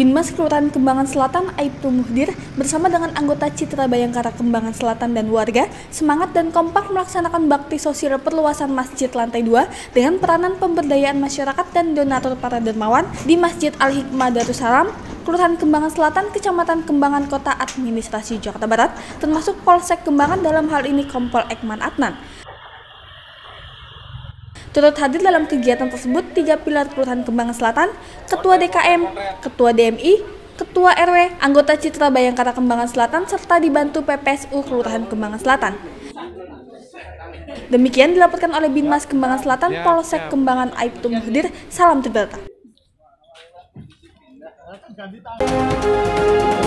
Binmas Kelurahan Kembangan Selatan Aibtu Muhdir bersama dengan anggota Citra Bayangkara Kembangan Selatan dan warga semangat dan kompak melaksanakan bakti sosial perluasan Masjid Lantai 2 dengan peranan pemberdayaan masyarakat dan donatur para dermawan di Masjid Al-Hikmah Darussalam, Kelurahan Kembangan Selatan, Kecamatan Kembangan, Kota Administrasi Jakarta Barat, termasuk Polsek Kembangan, dalam hal ini Kompol Ekman Adnan. Turut hadir dalam kegiatan tersebut 3 pilar Kelurahan Kembangan Selatan, Ketua DKM, Ketua DMI, Ketua RW, anggota Citra Bayangkara Kembangan Selatan, serta dibantu PPSU Kelurahan Kembangan Selatan. Demikian dilaporkan oleh Binmas Kembangan Selatan, Polsek Kembangan Aibtu Muhdir. Salam Tridata.